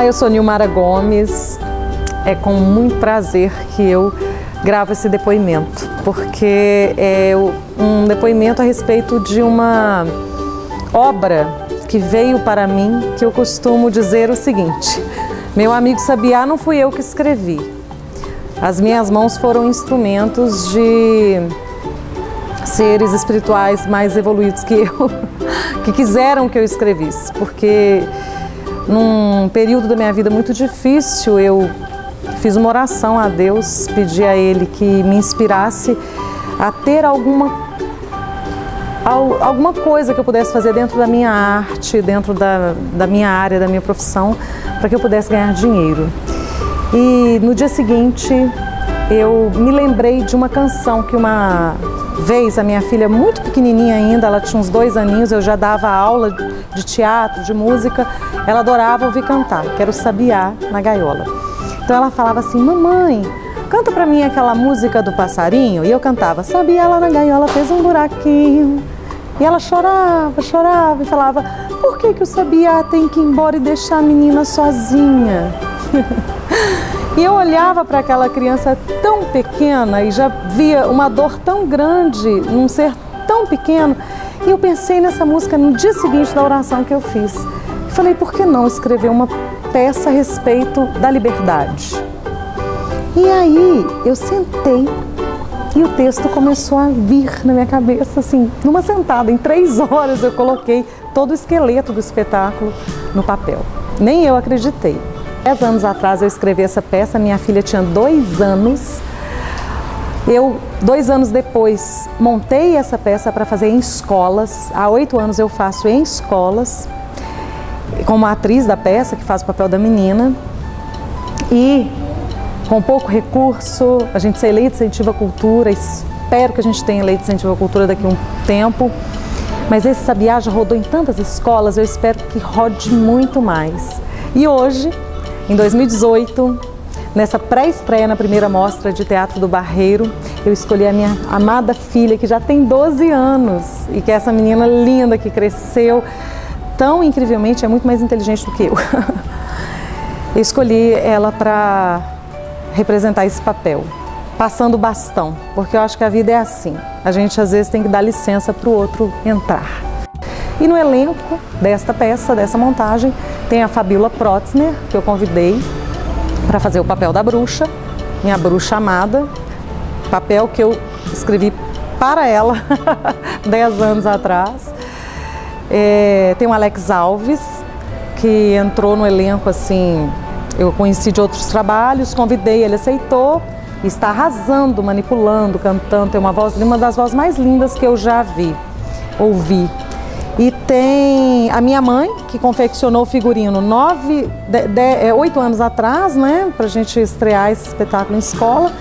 Eu sou Nilmara Gomes, é com muito prazer que eu gravo esse depoimento, porque é um depoimento a respeito de uma obra que veio para mim, que eu costumo dizer o seguinte: meu amigo Sabiá, não fui eu que escrevi. As minhas mãos foram instrumentos de seres espirituais mais evoluídos que eu, que quiseram que eu escrevisse, porque num período da minha vida muito difícil, eu fiz uma oração a Deus, pedi a Ele que me inspirasse a ter alguma coisa que eu pudesse fazer dentro da minha arte, dentro da minha área, da minha profissão, para que eu pudesse ganhar dinheiro. E no dia seguinte, eu me lembrei de uma canção que uma vez a minha filha, muito pequenininha ainda, ela tinha uns 2 aninhos, eu já dava aula de teatro, de música, ela adorava ouvir cantar, que era o Sabiá na gaiola. Então ela falava assim: mamãe, canta pra mim aquela música do passarinho. E eu cantava: Sabiá lá na gaiola fez um buraquinho. E ela chorava, chorava e falava: por que o Sabiá tem que ir embora e deixar a menina sozinha? E eu olhava para aquela criança tão pequena e já via uma dor tão grande num ser tão pequeno. E eu pensei nessa música no dia seguinte da oração que eu fiz. E falei: por que não escrever uma peça a respeito da liberdade? E aí eu sentei e o texto começou a vir na minha cabeça, assim, numa sentada. Em 3 horas eu coloquei todo o esqueleto do espetáculo no papel. Nem eu acreditei. 10 anos atrás eu escrevi essa peça, minha filha tinha 2 anos. 2 anos depois, montei essa peça para fazer em escolas. Há 8 anos eu faço em escolas, como atriz da peça, que faz o papel da menina. E com pouco recurso, a gente ser lei de incentivo à cultura, espero que a gente tenha lei de incentivo à cultura daqui a um tempo. Mas esse Sabiá já rodou em tantas escolas, eu espero que rode muito mais. E hoje, em 2018, nessa pré-estreia na primeira mostra de teatro do Barreiro, eu escolhi a minha amada filha, que já tem 12 anos, e que é essa menina linda que cresceu tão incrivelmente, é muito mais inteligente do que eu. Eu escolhi ela para representar esse papel, passando o bastão, porque eu acho que a vida é assim, a gente às vezes tem que dar licença para o outro entrar. E no elenco desta peça, dessa montagem, tem a Fabiola Protzner, que eu convidei para fazer o papel da bruxa, minha bruxa amada, papel que eu escrevi para ela 10 anos atrás. Tem o Alex Alves, que entrou no elenco assim, eu conheci de outros trabalhos, convidei, ele aceitou e está arrasando, manipulando, cantando, tem uma das vozes mais lindas que eu já ouvi. E tem a minha mãe, que confeccionou o figurino 8 anos atrás, né, pra gente estrear esse espetáculo em escola.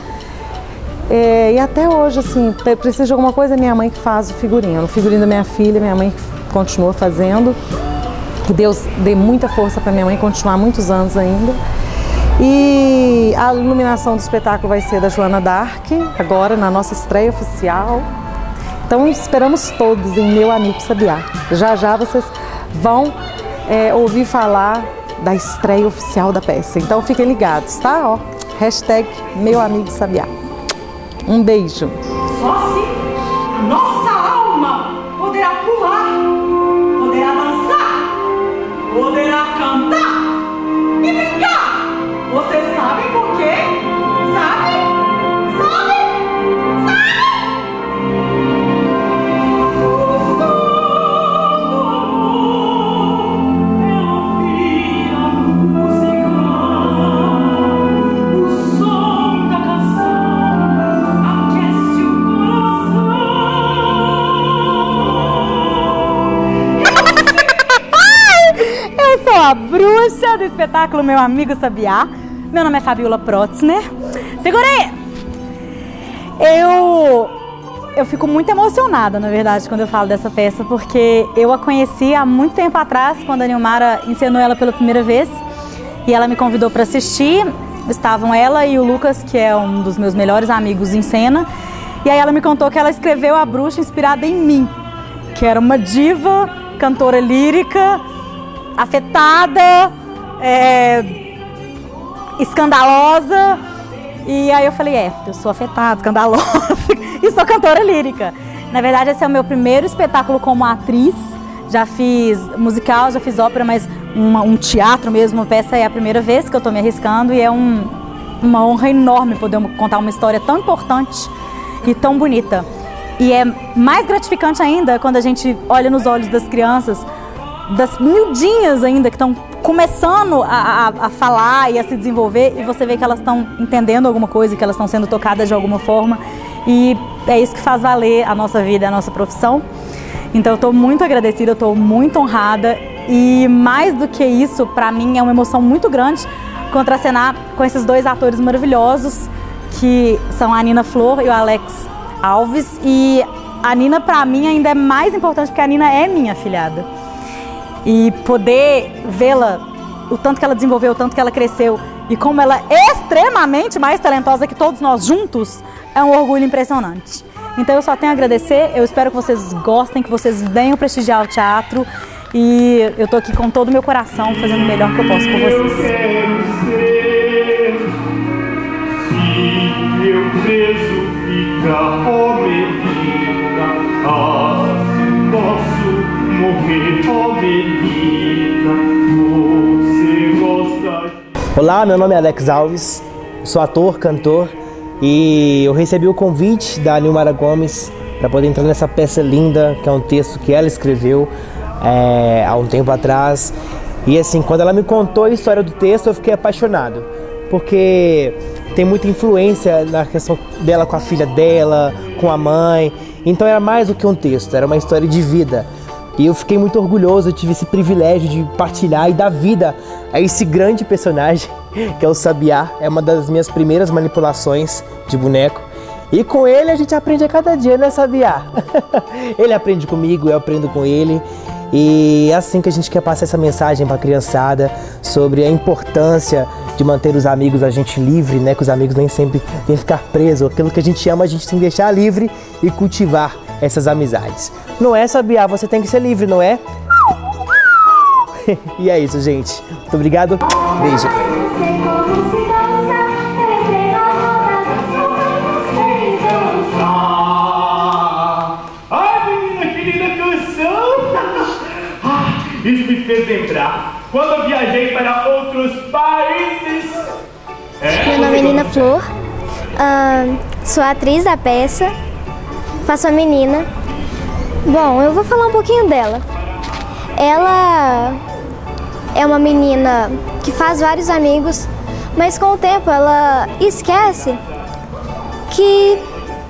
E até hoje, assim, precisa de alguma coisa, é minha mãe que faz o figurino da minha filha, minha mãe que continua fazendo. Que Deus dê muita força para minha mãe continuar muitos anos ainda. E a iluminação do espetáculo vai ser da Joana Dark, agora na nossa estreia oficial. Então esperamos todos em Meu Amigo Sabiá. Já já vocês vão ouvir falar da estreia oficial da peça. Então fiquem ligados, tá? Ó, hashtag Meu Amigo Sabiá. Um beijo. Só assim a nossa alma poderá pular, poderá dançar, poderá cantar e brincar. Vocês sabem por quê? Sabem? A bruxa do espetáculo Meu Amigo Sabiá. Meu nome é Fabiola Protzner. Segura aí! Eu fico muito emocionada, na verdade, quando eu falo dessa peça, porque eu a conheci há muito tempo atrás, quando a Nilmara encenou ela pela primeira vez, e ela me convidou para assistir. Estavam ela e o Lucas, que é um dos meus melhores amigos em cena, e aí ela me contou que ela escreveu a bruxa inspirada em mim, que era uma diva, cantora lírica, afetada, escandalosa. E aí eu falei, eu sou afetada, escandalosa e sou cantora lírica. Na verdade, esse é o meu primeiro espetáculo como atriz. Já fiz musical, já fiz ópera, mas um teatro mesmo, uma peça é a primeira vez que eu estou me arriscando e é uma honra enorme poder contar uma história tão importante e tão bonita. E é mais gratificante ainda quando a gente olha nos olhos das crianças, das miudinhas ainda, que estão começando a falar e a se desenvolver, e você vê que elas estão entendendo alguma coisa, que elas estão sendo tocadas de alguma forma, e é isso que faz valer a nossa vida, a nossa profissão. Então eu estou muito agradecida, eu estou muito honrada, e mais do que isso, para mim é uma emoção muito grande contracenar com esses dois atores maravilhosos, que são a Nina Flor e o Alex Alves. E a Nina, para mim, ainda é mais importante porque a Nina é minha afilhada. E poder vê-la, o tanto que ela desenvolveu, o tanto que ela cresceu e como ela é extremamente mais talentosa que todos nós juntos, é um orgulho impressionante. Então eu só tenho a agradecer, eu espero que vocês gostem, que vocês venham prestigiar o teatro, e eu tô aqui com todo o meu coração fazendo o melhor que eu posso por vocês. Eu preso fica, ó menina, posso morrer, ó menina, você gosta. Olá, meu nome é Alex Alves, sou ator, cantor, e eu recebi o convite da Nilmara Gomes para poder entrar nessa peça linda, que é um texto que ela escreveu há um tempo atrás. E assim, quando ela me contou a história do texto, eu fiquei apaixonado, porque tem muita influência na questão dela com a filha dela, com a mãe. Então era mais do que um texto, era uma história de vida. E eu fiquei muito orgulhoso, eu tive esse privilégio de partilhar e dar vida a esse grande personagem, que é o Sabiá. É uma das minhas primeiras manipulações de boneco. E com ele a gente aprende a cada dia, né, Sabiá? Ele aprende comigo, eu aprendo com ele. E é assim que a gente quer passar essa mensagem para a criançada sobre a importância de manter os amigos, a gente livre, né? Que os amigos nem sempre têm que ficar presos. Aquilo que a gente ama, a gente tem que deixar livre e cultivar essas amizades. Não é, Sabiá? Você tem que ser livre, não é? E é isso, gente. Muito obrigado. Beijo. Isso me fez lembrar quando eu viajei para outros países. Meu nome é Nina Flor, sou atriz da peça, faço a menina. Bom, eu vou falar um pouquinho dela. Ela é uma menina que faz vários amigos, mas com o tempo ela esquece que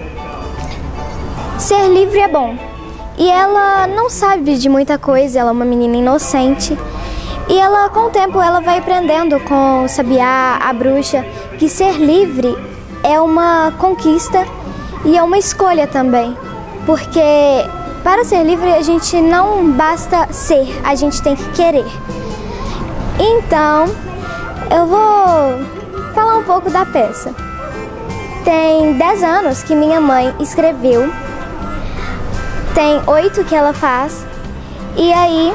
ser livre é bom. E ela não sabe de muita coisa, ela é uma menina inocente. E ela, com o tempo, ela vai aprendendo com o Sabiá, a bruxa, que ser livre é uma conquista e é uma escolha também. Porque para ser livre a gente não basta ser, a gente tem que querer. Então, eu vou falar um pouco da peça. Tem 10 anos que minha mãe escreveu. Tem 8 que ela faz, e aí,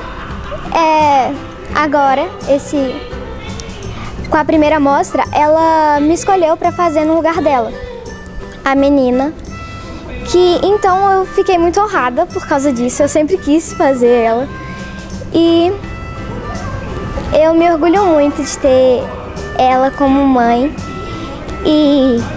agora, com a primeira mostra, ela me escolheu para fazer no lugar dela, a menina, que então eu fiquei muito honrada por causa disso, eu sempre quis fazer ela, e eu me orgulho muito de ter ela como mãe, e